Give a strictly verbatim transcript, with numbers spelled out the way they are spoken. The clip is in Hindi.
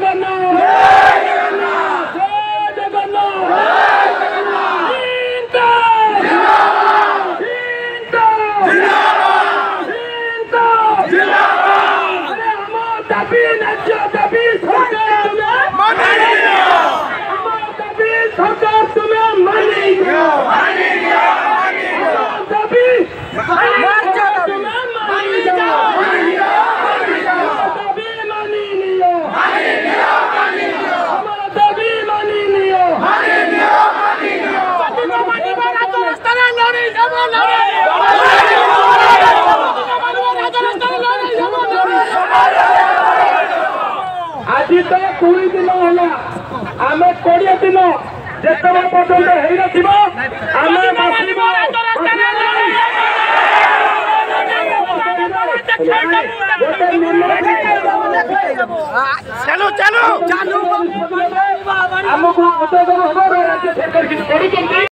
आज तो कोई दिन है आम कोड़े दिन जिते पर्यटन चलो चलो चलो आमको